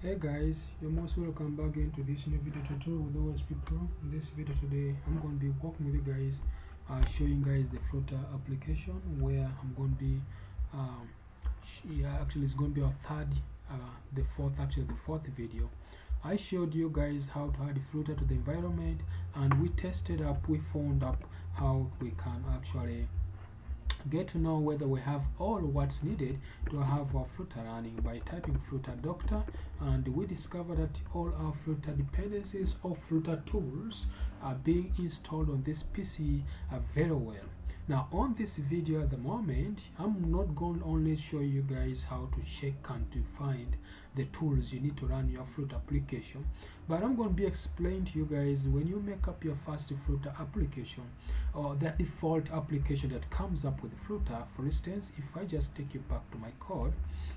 Hey guys, you're most welcome back again to this new video tutorial with OSP Pro. In this video today, I'm going to be working with you guys, showing guys the Flutter application where I'm going to be, actually it's going to be our the fourth video. I showed you guys how to add Flutter to the environment, and we found up how we can actually get to know whether we have all what's needed to have our Flutter running by typing Flutter doctor, and we discover that all our Flutter dependencies or Flutter tools are being installed on this PC very well. Now on this video at the moment, I'm not going to only show you guys how to check and to find the tools you need to run your Flutter application, but I'm going to be explaining to you guys when you make up your first Flutter application or the default application that comes up with Flutter. For instance, if I just take you back to my code,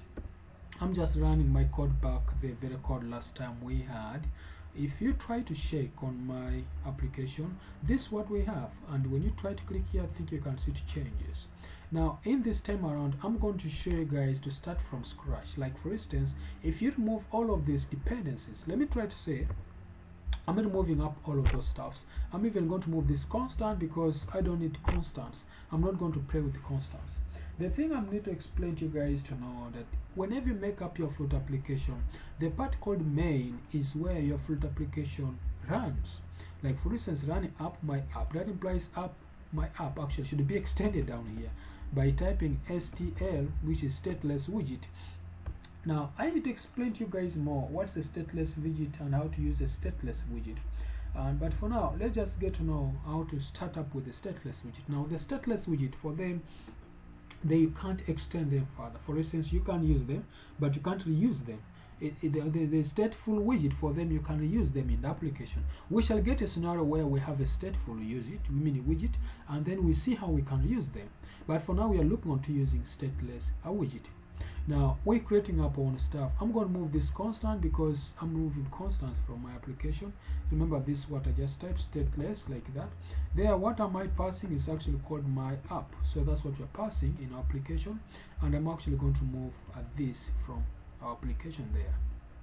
I'm just running my code back, the very code last time we had. If you try to check on my application, this is what we have, and when you try to click here, I think you can see it changes. Now in this time around, I'm going to show you guys to start from scratch. Like for instance, if you remove all of these dependencies, let me try to say I'm removing up all of those stuffs. I'm even going to move this constant because I don't need constants. I'm not going to play with the constants. The thing I need to explain to you guys to know that whenever you make up your Flutter application, the part called main is where your Flutter application runs. Like for instance, running up my app, that implies up my app actually should be extended down here by typing STL, which is stateless widget. Now I need to explain to you guys more what's the stateless widget and how to use a stateless widget. But for now, let's just get to know how to start up with the stateless widget. Now the stateless widget, for them, you can't extend them further. For instance, you can use them, but you can't reuse them. The stateful widget, for them you can reuse them in the application. We shall get a scenario where we have a stateful widget, and then we see how we can use them. But for now, we are looking on to using stateless widget. Now we're creating up on stuff. I'm going to move this constant because I'm moving constants from my application. Remember this is what I just typed, stateless, like that. There, what am I passing is actually called my app. So that's what we're passing in our application, and I'm actually going to move this from our application there.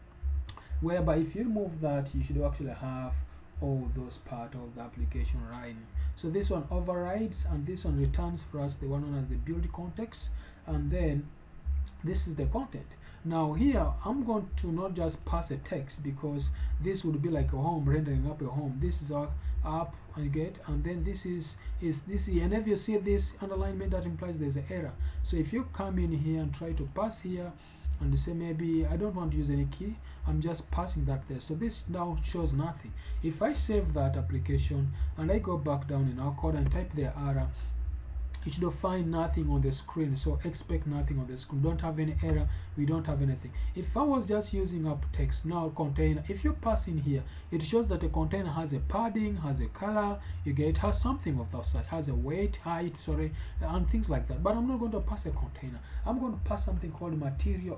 Whereby if you remove that, you should actually have all those part of the application running. So this one overrides, and this one returns for us the one known as the build context, and then this is the content. Now here I'm going to not just pass a text because this would be like a home, rendering up a home. This is our app, and you get, and then this is this here, and if you see this underlinement, that implies there's an error. So if you come in here and try to pass here and you say maybe I don't want to use any key, I'm just passing that there, so this now shows nothing. If I save that application and I go back down in our code and type the error, you should find nothing on the screen. So expect nothing on the screen. Don't have any error, we don't have anything. If I was just using up text, now container, if you pass in here, it shows that a container has a padding, has a color, you get, has something of that sort, has a weight, height, sorry, and things like that. But I'm not going to pass a container. I'm going to pass something called material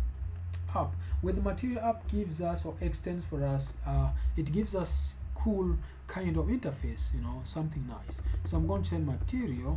app. With the material app gives us or extends for us, it gives us cool kind of interface, you know, something nice. So I'm going to say material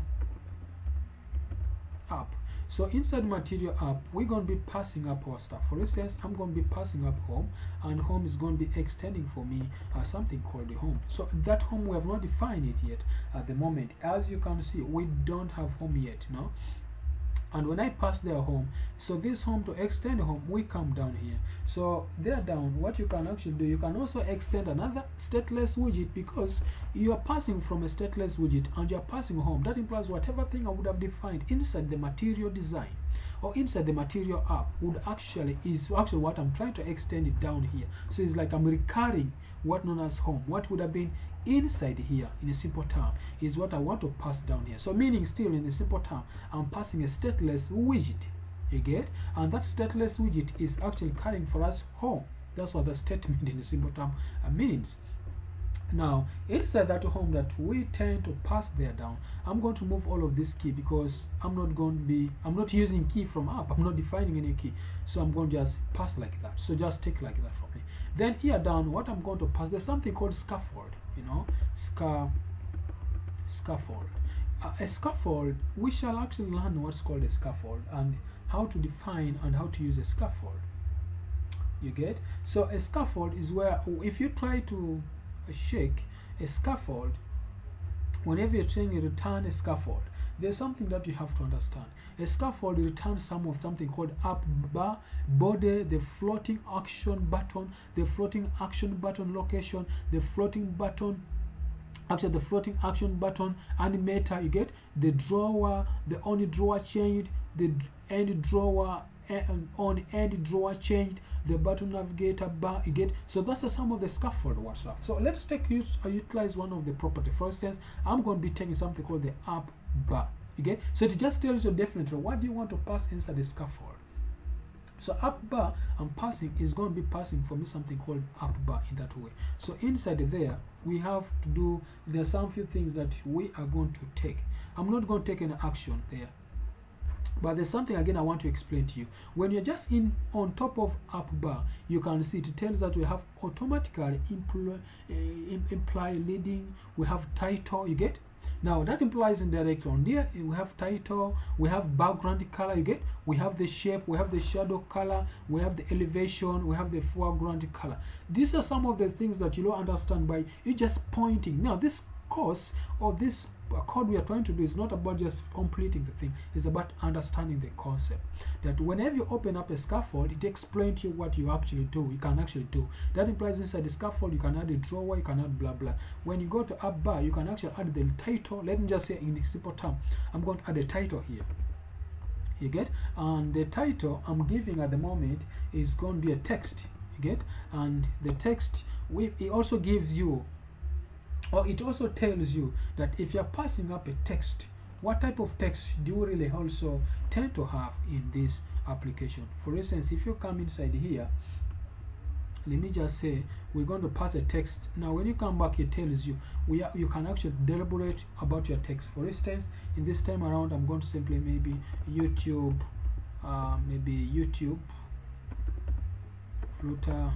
app. So inside material app, we're going to be passing up our stuff. For instance, I'm going to be passing up home, and home is going to be extending for me something called the home. So that home, we have not defined it yet at the moment. As you can see, we don't have home yet, no? And when I pass their home, so this home, to extend home, we come down here. So there down, what you can actually do, you can also extend another stateless widget, because you are passing from a stateless widget and you are passing home. That implies whatever thing I would have defined inside the material design or inside the material app would actually what I'm trying to extend it down here. So it's like I'm recurring what known as home. What would have been inside here in a simple term is what I want to pass down here. So meaning still in a simple term, I'm passing a stateless widget, you get, and that stateless widget is actually carrying for us home. That's what the statement in a simple term means. Now inside that home that we tend to pass there down, I'm going to move all of this key because I'm not using key from app, I'm not defining any key, so I'm going to just pass like that. So just take like that for me. Then here down, what I'm going to pass, there's something called scaffold, you know, scaffold. A scaffold, we shall actually learn what's called a scaffold and how to define and how to use a scaffold. You get? So a scaffold is where if you try to shake a scaffold, whenever you're trying to return a scaffold, there's something that you have to understand. A scaffold returns something called up bar, body, the floating action button, the floating action button location, the floating button, actually the floating action button animator. You get the drawer, the on drawer changed, the end drawer on end drawer changed, the button navigator bar. You get? So that's some of the scaffold stuff. So let's utilize one of the property. For instance, I'm going to be taking something called the up bar. You get? So it just tells you definitely what do you want to pass inside the scaffold. So up bar I'm passing is going to be passing for me something called up bar in that way. So inside there we have to do, there's some few things that we are going to take. I'm not going to take any action there, but there's something again I want to explain to you. When you're just in on top of up bar, you can see it tells that we have automatically imply leading, we have title. You get? Now that implies indirectly on there we have title, we have background color. You get? We have the shape, we have the shadow color, we have the elevation, we have the foreground color. These are some of the things that you don't understand by you just pointing. Now this course or this code we are trying to do is not about just completing the thing, it's about understanding the concept. That whenever you open up a scaffold, it explains to you what you actually do, you can actually do. That implies inside the scaffold you can add a drawer, you can add blah blah. When you go to up bar, you can actually add the title. Let me just say in a simple term, I'm going to add a title here. You get? And the title I'm giving at the moment is going to be a text. You get? And the text it also gives you, or it also tells you that if you're passing up a text, what type of text do you really also tend to have in this application. For instance, if you come inside here, let me just say we're going to pass a text. Now when you come back, it tells you you can actually deliberate about your text. For instance, in this time around, I'm going to simply maybe YouTube Flutter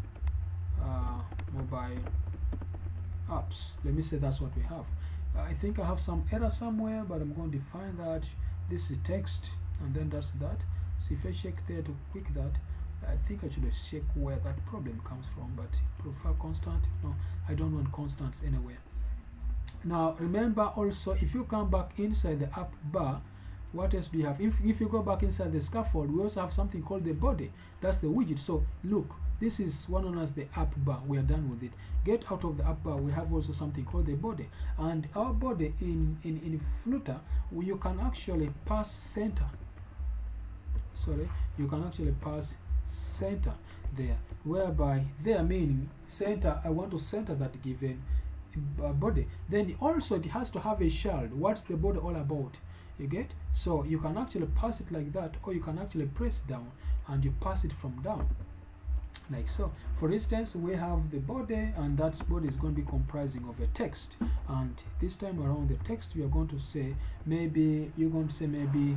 Mobile Apps. Let me say that's what we have. I think I have some error somewhere, but I'm going to define that this is text and then that's that. So if I check there to quick that, I think I should check where that problem comes from, but prefer constant. No, I don't want constants anywhere. Now remember also, if you come back inside the app bar, what else do you have? If you go back inside the scaffold, we also have something called the body. That's the widget. So look, this is one known as the app bar. We are done with it. Get out of the app bar. We have also something called the body, and our body in Flutter, you can actually pass center. Sorry, you can actually pass center there, whereby there meaning center. I want to center that given body. Then also it has to have a child. What's the body all about? You get? So you can actually pass it like that, or you can actually press down and you pass it from down like so. For instance, we have the body, and that body is going to be comprising of a text, and this time around the text we are going to say, maybe you're going to say maybe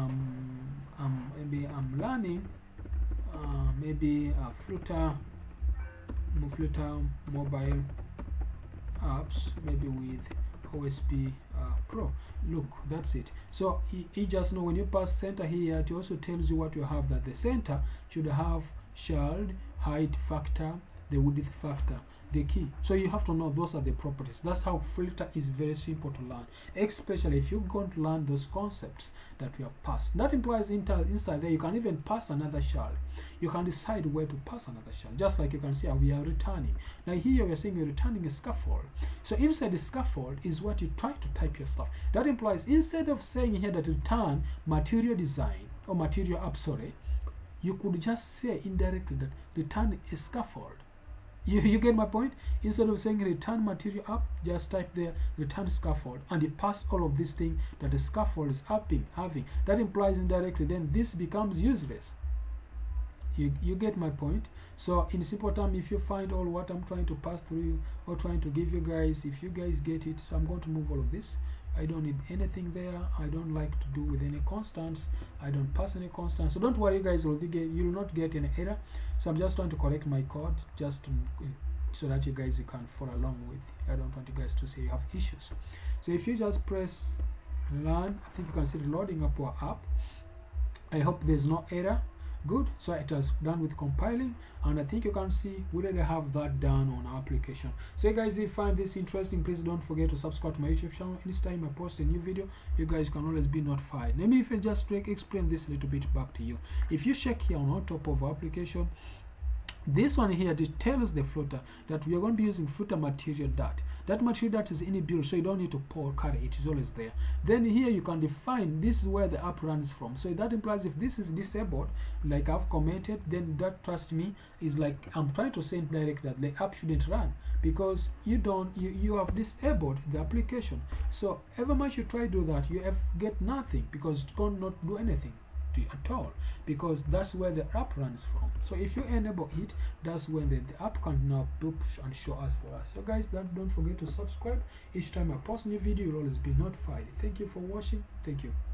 I'm learning maybe Flutter Mobile Apps, maybe with OSP Pro. Look, that's it. So you just know when you pass center here, it also tells you what you have, that the center should have child, height factor, the width factor, the key. So you have to know those are the properties. That's how Flutter is very simple to learn, especially if you're going to learn those concepts that we have passed. That implies inside there you can even pass another child. You can decide where to pass another child, just like you can see how we are returning. Now here we are saying we're returning a scaffold. So inside the scaffold is what you try to type your stuff. That implies instead of saying here that return material design or material app, sorry, you could just say indirectly that return a scaffold. You get my point? Instead of saying return material up, just type there return scaffold, and it pass all of this thing that the scaffold is having. That implies indirectly then this becomes useless. You get my point? So in simple term, if you find all what I'm trying to pass through you or trying to give you guys, if you guys get it, so I'm going to move all of this. I don't need anything there. I don't like to do with any constants. I don't pass any constants. So don't worry, you guys. You will not get any error. So I'm just trying to correct my code just so that you guys can follow along with. I don't want you guys to say you have issues. So if you just press run, I think you can see the loading up our app. I hope there's no error. Good. So it has done with compiling, and I think you can see we already have that done on our application. So guys, if you find this interesting, please don't forget to subscribe to my YouTube channel. Anytime I post a new video, you guys can always be notified. Let me just explain this a little bit back to you. If you check here on top of our application, this one here, it tells the Flutter that we are going to be using Flutter material dart. That material dart is inbuilt, so you don't need to carry it is always there. Then here you can define this is where the app runs from. So that implies if this is disabled, like I've commented, then that, trust me, is like I'm trying to say indirect that the app shouldn't run because you have disabled the application. So ever much you try to do that, you get nothing because it cannot do anything to you at all, because that's where the app runs from. So if you enable it, that's when the app can now push and show us for us. So guys, don't forget to subscribe. Each time I post a new video, you'll always be notified. Thank you for watching. Thank you.